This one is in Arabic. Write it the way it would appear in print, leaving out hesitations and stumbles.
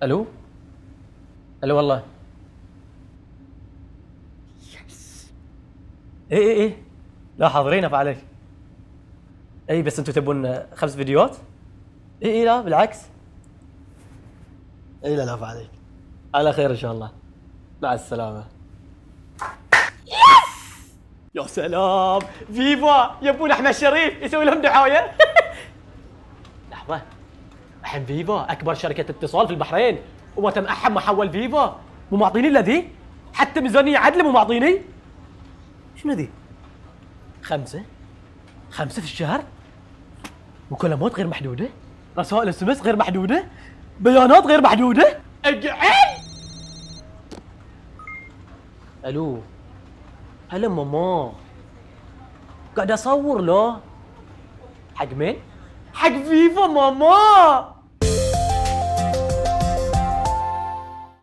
الو. الو والله. ايه لا حاضرين افا عليك. اي بس انتم تبون 5 فيديوهات؟ اي لا بالعكس. اي لا افا عليك. على خير ان شاء الله. مع السلامة. يا سلام، فيفا يبون احمد شريف يسوي لهم دعاية. لحظة، الحين فيفا اكبر شركة اتصال في البحرين وما تم احد محول فيفا، مو معطيني الا ذي؟ حتى ميزانية عدل مو معطيني؟ شنو ذي؟ 5 في الشهر؟ مكالمات غير محدودة؟ رسائل اس ام اس غير محدودة؟ بيانات غير محدودة؟ اقعد. الو. هلا ماما. قاعد اصور له. حق مين؟ حق فيفا ماما.